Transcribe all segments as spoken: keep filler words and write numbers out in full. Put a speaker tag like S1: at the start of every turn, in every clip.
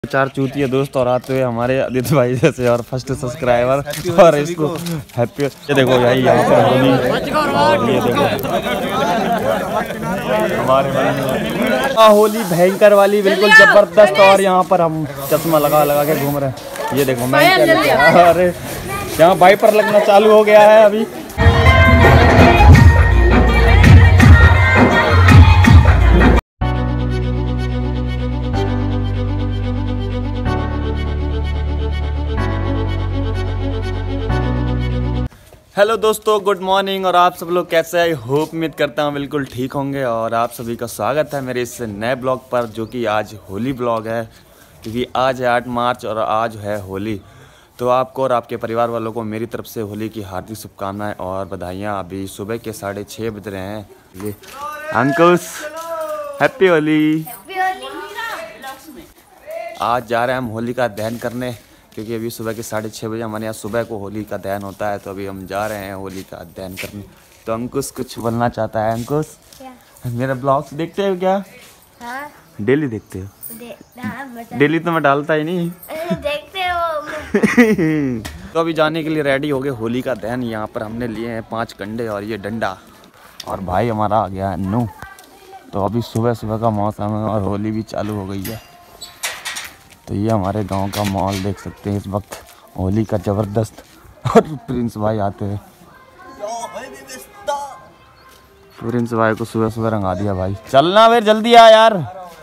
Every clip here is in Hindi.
S1: चार चूतिया दोस्त और आते हुए हमारे आदित्य भाई जैसे और फर्स्ट सब्सक्राइबर और इसको हैप्पी। ये देखो भाई यहाँ पर होली, ये देखो हमारे होली भयंकर वाली बिल्कुल जबरदस्त। और यहाँ पर हम चश्मा लगा लगा के घूम रहे हैं। ये देखो मैं अरे यहाँ वाइपर लगना चालू हो गया है अभी। हेलो दोस्तों, गुड मॉर्निंग। और आप सब लोग कैसे हैं? होप उम्मीद करता हूँ बिल्कुल ठीक होंगे। और आप सभी का स्वागत है मेरे इस नए ब्लॉग पर, जो कि आज होली ब्लॉग है, क्योंकि आज है आठ मार्च और आज है होली। तो आपको और आपके परिवार वालों को मेरी तरफ से होली की हार्दिक शुभकामनाएं और बधाइयाँ। अभी सुबह के साढ़े छः बज रहे हैं। ये अंकुश हैप्पी होली। आज जा रहे हैं हम होली का दहन करने, क्योंकि अभी सुबह के साढ़े छः बजे हमारे यहाँ सुबह को होली का दहन होता है। तो अभी हम जा रहे हैं होली का दहन करने। तो अंकुश कुछ बोलना चाहता है। अंकुश मेरा ब्लॉग्स देखते हो क्या? हाँ? डेली देखते हो? दे, हाँ, डेली तो मैं डालता ही नहीं। देखते हो। तो अभी जाने के लिए रेडी हो गए होली का दहन। यहाँ पर हमने लिए हैं पाँच कंडे और ये डंडा। और भाई हमारा आ गया है नू। तो अभी सुबह सुबह का मौसम है और होली भी चालू हो गई है। तो ये हमारे गांव का माहौल देख सकते हैं इस वक्त होली का जबरदस्त। और प्रिंस भाई आते हैं। प्रिंस भाई को सुबह सुबह रंगा दिया भाई। चलना फिर जल्दी आ यार।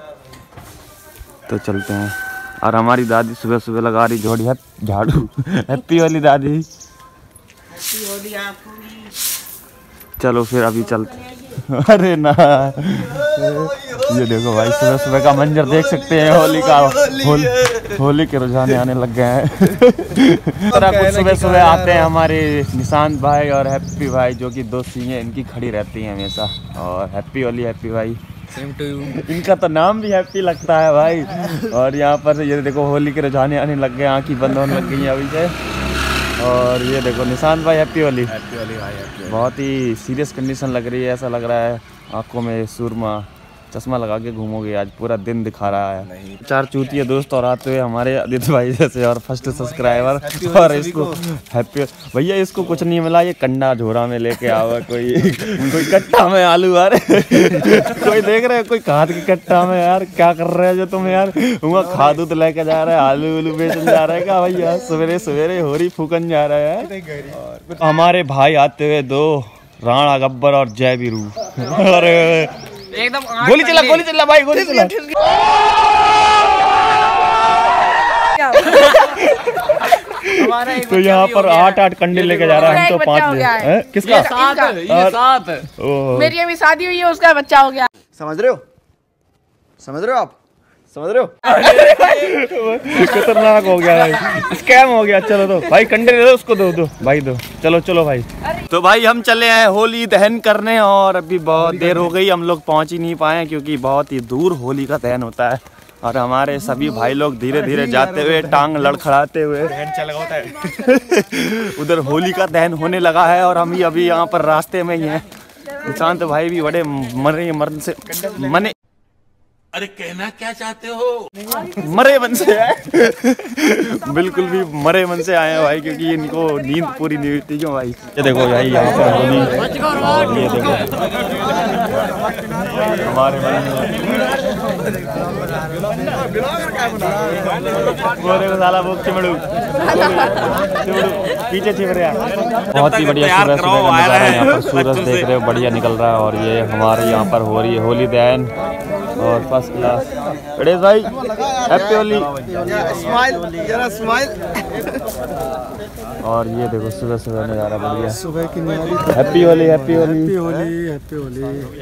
S1: तो चलते हैं। और हमारी दादी सुबह सुबह लगा रही जोड़ी है झाड़ू। हैप्पी होली दादी। हैप्पी होली आपको। चलो फिर अभी चलते। अरे ना, ये देखो भाई सुबह सुबह का मंजर देख सकते हैं होली का। होल, होली के रुझाने आने लग गए हैं। कुछ सुबह सुबह आते हैं हमारे निशांत भाई और हैप्पी भाई, जो कि दो सीएं इनकी खड़ी रहती हैं हमेशा। और हैप्पी होली हैप्पी भाई। Same to you. इनका तो नाम भी हैप्पी लगता है भाई। और यहाँ पर ये देखो होली के रुझाने आने लग गए, आँखें बंद होने लग गई हैं अभी से। और ये देखो निशांत भाई हैप्पी होली। हैप्पी होली भाई हैप्पी। बहुत ही सीरियस कंडीशन लग रही है, ऐसा लग रहा है आंखों में सुरमा। चश्मा लगा के घूमोगे आज, पूरा दिन दिखा रहा है। नहीं। चार चूतिया दोस्त और आते हुए हमारे आदित्य भाई जैसे और फर्स्ट सब्सक्राइबर और इसको हैप्पी। भैया इसको कुछ नहीं मिला, ये कंडा झोरा में लेके आवा कोई कोई कट्टा में आलू आ रहे। कोई देख रहे कोई खाद की कट्टा में। यार क्या कर रहे हो जो तुम यार? वहाँ खाद उद लेके जा रहे हैं, आलू उलू बेचने जा रहे हैं क्या भैया? सवेरे सवेरे होरी फूकन जा रहे हैं। हमारे भाई आते हुए दो, राणा गब्बर और जय बीरू। अरे एकदम गोली चला गोली चला भाई गोली चला। तो यहाँ पर आठ आठ कंडे लेके जा रहा है। हम तो पाँच ले। किसका? सात।
S2: मेरी अभी शादी हुई है, उसका बच्चा हो गया।
S3: समझ रहे हो? समझ रहे हो आप? समझ रहे हो?
S1: खतरनाक हो गया भाई, स्कैम हो गया। चलो दो भाई कंडे दे दो उसको, दो दो भाई दो। चलो चलो भाई। तो भाई हम चले हैं होली दहन करने और अभी बहुत देर हो गई, हम लोग पहुंच ही नहीं पाए क्योंकि बहुत ही दूर होली का दहन होता है। और हमारे सभी भाई लोग धीरे धीरे जाते हुए, टांग लड़खड़ाते हुए उधर होली का दहन होने लगा है। और हम ही अभी यहाँ पर रास्ते में ही हैं। निशांत भाई भी बड़े मरे मर्द से मने।
S4: अरे कहना क्या चाहते हो?
S1: मरे मन से आए। बिल्कुल भी मरे मन से आए हैं भाई, क्योंकि इनको नींद पूरी नहीं हुई थी। क्यों भाई? ये देखो भाई यहाँ पर होली। ये देखो हमारे साला वो चिमड़ू पीछे छिप रहा है। बहुत ही बढ़िया सुबह सुबह का नजारा है। यहाँ पर सूरज देख रहे हो बढ़िया निकल रहा है। और ये हमारे यहाँ पर हो रही है होली दहन और फर्स्ट क्लास। गणेश भाई हैप्पी होली।
S3: स्माइल जरा स्माइल।
S1: और ये देखो सुबह सुबह नज़ारा बढ़िया।
S3: सुबह की
S1: happy Holi happy Holi
S3: happy Holi happy Holi.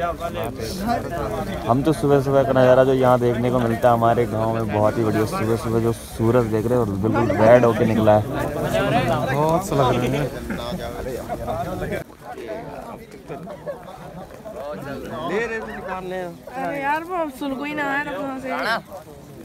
S1: हम तो सुबह सुबह का नज़ारा जो यहाँ देखने को मिलता है हमारे गांव में, बहुत ही बढ़िया। सुबह सुबह जो सूरज देख रहे हो बिल्कुल रेड होके निकला है, बहुत अच्छा लग रहा है।
S2: अरे यार वो सुन कोई ना है ना कहाँ से।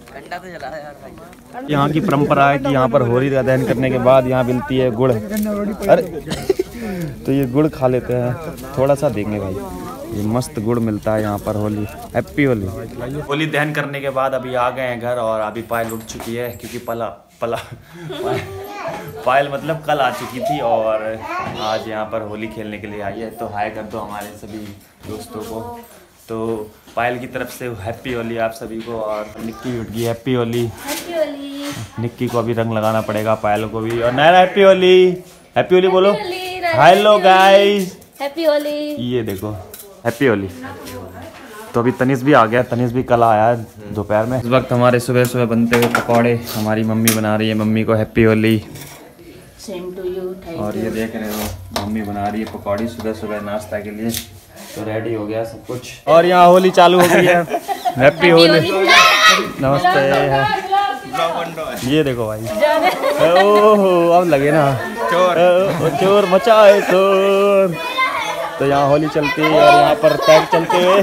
S1: यहाँ की परंपरा है कि यहाँ पर होली का दहन करने के बाद यहाँ मिलती है गुड़। अरे तो ये गुड़ खा लेते हैं, थोड़ा सा देंगे भाई। ये मस्त गुड़ मिलता है यहाँ पर। होली, हैप्पी होली। होली दहन करने के बाद अभी आ गए हैं घर और अभी पायल उठ चुकी है क्योंकि पला पला पायल मतलब कल आ चुकी थी और आज यहाँ पर होली खेलने के लिए आई है। तो हाय कर दो हमारे सभी दोस्तों को। तो पायल की तरफ से हैप्पी होली आप सभी को। और निक्की उठ गई, हैप्पी होली।
S5: हैप्पी होली।
S1: निक्की को अभी रंग लगाना पड़ेगा, पायल को भी। और नायरा हैप्पी होली, हैप्पी होली बोलो। Hello guys,
S5: happy Holi.
S1: ये देखो हैप्पी होली। तो अभी तनिष भी आ गया, तनिष भी कल आया है दोपहर में। इस वक्त हमारे सुबह सुबह बनते हुए पकौड़े हमारी मम्मी बना रही है। मम्मी को happy Holi.
S5: Same to you.
S1: और ये देख रहे हो मम्मी बना रही है पकौड़ी सुबह सुबह नाश्ता के लिए। तो रेडी हो गया सब कुछ और यहाँ होली चालू हो गई है। हैप्पी होली। नमस्ते। ये देखो भाई, ओहो अब लगे ना चोर चोर मचाए चोर। तो यहाँ होली चलती है और यहाँ पर पैक चलते हुए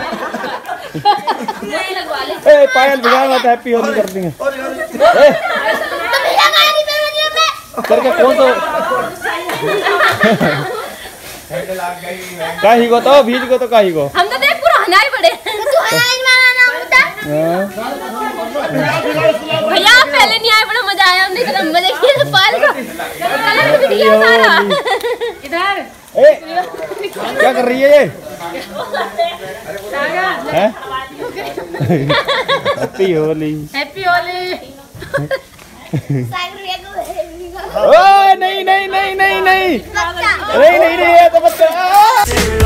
S1: ए पायल भिगा मत, हैप्पी होली कर देंगे करके कौन तो काहे को तो भीज को तो काहे को
S5: हम तो देख पूरा हनाई पड़े। तू हनाई माना होता भैया, आप पहले नहीं आए, बड़ा मजा आया। हमने कदम मजे किए तो पाल का कलर भी दिया सारा। इधर
S1: ए क्या कर रही है ये? हैं? हैप्पी होली।
S5: हैप्पी होली।
S1: ओए नहीं नहीं नहीं नहीं नहीं नहीं नहीं नहीं ये तो बच्चा।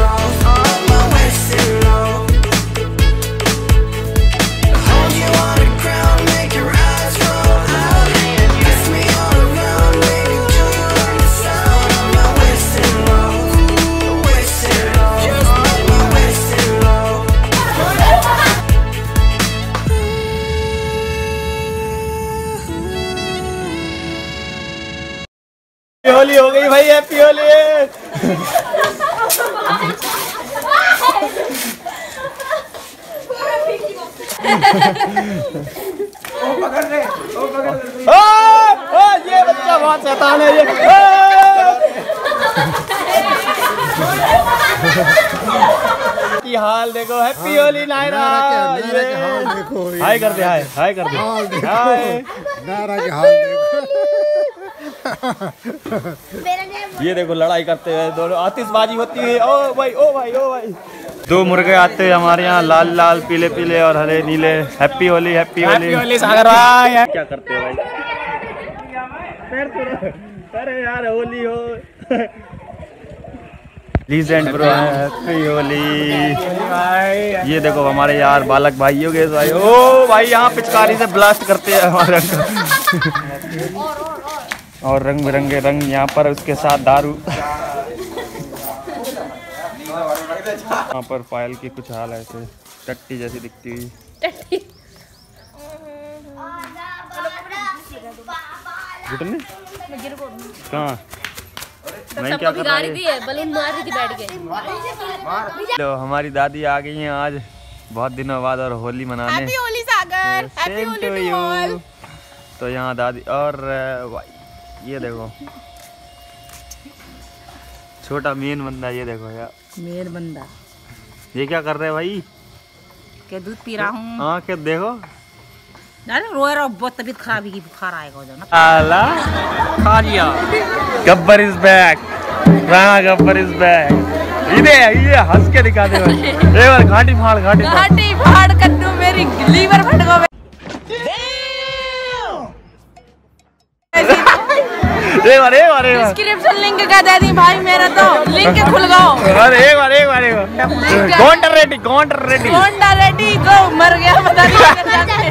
S1: होली हो गई भाई, हैप्पी होली। ओ पकड़ ले, ओ पकड़ ले। ओ, ओ ये बच्चा बहुत शैतान है ये। की हाल देखो, हैप्पी होली नायरा। हाय कर दे, हाय हाय कर दे, हाय
S3: नायरा के हाल देखो।
S1: ये देखो लड़ाई करते हुए दोनों, आतिशबाजी होती है। ओ भाई ओ भाई ओ भाई। दो मुर्गे आते हैं हमारे यहाँ, लाल लाल पीले पीले और हरे नीले। हैप्पी होली, हैप्पी होली, होली सागर भाई। क्या करते हैं भाई? अरे यार होली हो लीजेंड ब्रो, हैप्पी होली। ये देखो हमारे यार बालक भाई योगेश भाई। ओ भाई यहाँ पिचकारी से ब्लास्ट करते हैं हमारे और रंग बिरंगे रंग यहाँ पर, उसके साथ दारू। यहाँ पर पायल की कुछ हाल ऐसे टट्टी जैसी दिखती हुई। घुटने कहाँ नहीं क्या कर रही है?
S5: बलून मार रही थी बैठ के।
S1: लो हमारी दादी आ गई हैं आज बहुत दिनों बाद और होली मनाने।
S2: Happy Holi Sagar, happy Holi to all.
S1: तो यहाँ दादी और भाई ये देखो छोटा मेन बंदा, ये देखो यार
S2: मेर बंदा।
S1: ये क्या कर रहे हैं भाई?
S2: क्या दूध पी रहा हूँ।
S1: हाँ क्या देखो,
S2: अरे रोए रहो, बहुत तबीयत खराब है, बुखार आएगा उधर ना।
S1: आला खा लिया। Gabbar is back, Rana Gabbar is back. इधे ये हंस के दिखा दे भाई। एक बार घाटी फाड़, घाटी फाड़,
S2: घाटी फाड़ कद्दू मेरी लीवर फट गो।
S1: एक बार एक बार एक बार
S2: डिस्क्रिप्शन लिंक का दे दी भाई, मेरा तो लिंक खुल गया।
S1: अरे एक बार एक बार एक बार counter ready, counter ready,
S2: counter ready को मर गया पता नहीं।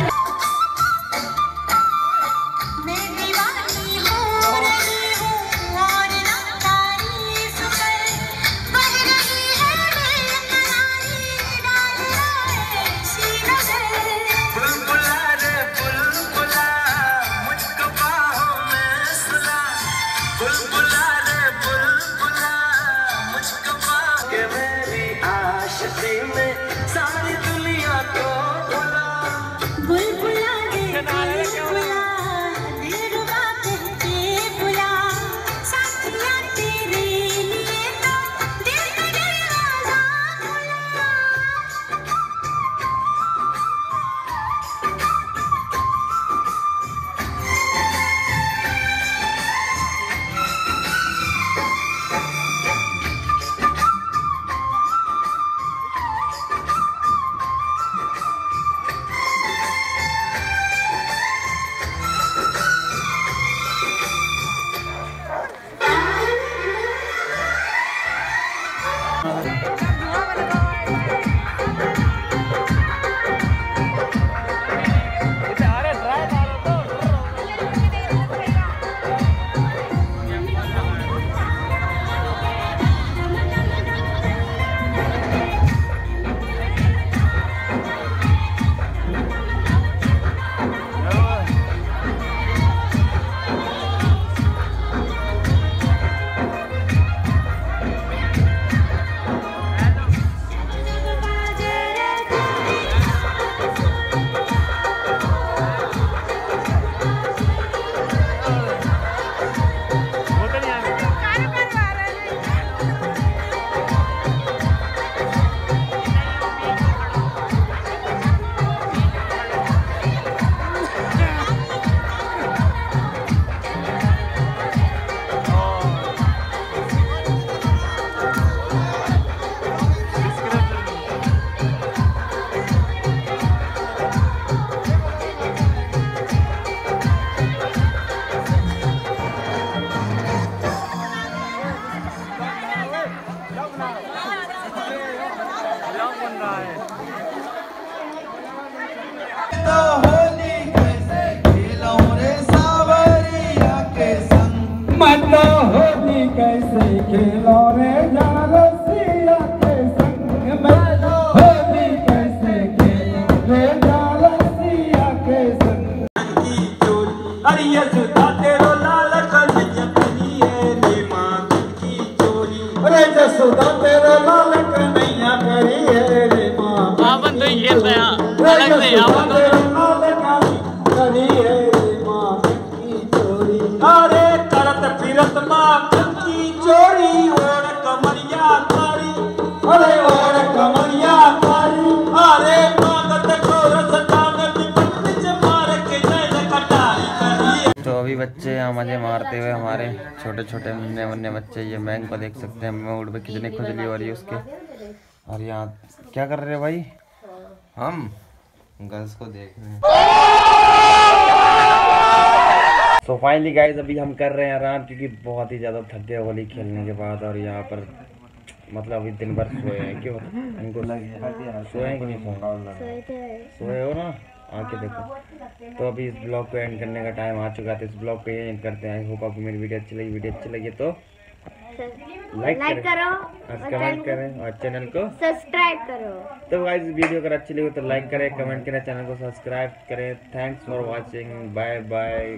S6: बुलबुला अरे यशोदा तेरो लाल कन्हैया करिए रे माँ की चोरी अरे यशोदा तेरो लाल कन्हैया करिए रे माँ
S7: आपन तो ये दया अलग से आपन तो
S6: करिए रे माँ की चोरी अरे करत फिरत माँ की चोरी और कमरिया तारी अरे और कमरिया तारी अरे मांगत गोरस कागज पंडित मार के जैन कटारी करिए।
S1: तो अभी बच्चे यहाँ मजे मारते हुए हमारे छोटे छोटे मुन्ने मुन्ने बच्चे, ये मैंग को देख सकते हैं मोड़ पे कितनी खुजली हो रही है उसके। और यहाँ क्या कर रहे हैं भाई?
S3: हम गर्ल्स को देख रहे हैं।
S1: सो फाइनली गाइस अभी हम कर रहे हैं आराम, क्योंकि बहुत ही ज़्यादा थक गए होली खेलने के बाद। और यहाँ पर मतलब अभी दिन भर सोए हैं, क्यों इनको सोए हैं कि नहीं सोए? सोए हो ना, आके देखो। तो अभी इस ब्लॉग को एंड करने का टाइम आ चुका था, इस ब्लॉग को एंड करते हैं। आई होप आपको मेरी वीडियो अच्छी लगी। वीडियो अच्छी लगी तो लाइक
S5: लाइक करो
S1: और कमेंट करें और चैनल को
S5: सब्सक्राइब करो।
S1: तो गाइस वीडियो अगर अच्छी लगी तो लाइक करें, कमेंट करें, चैनल को सब्सक्राइब करें। Thanks for watching, bye bye.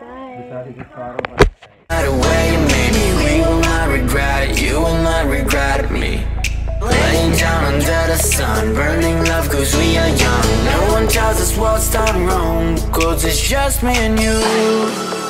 S8: We will not regret it, you will not regret me. Laying down under the sun, burning love cause we are young. No one tells us what's done wrong, cause it's just me and you.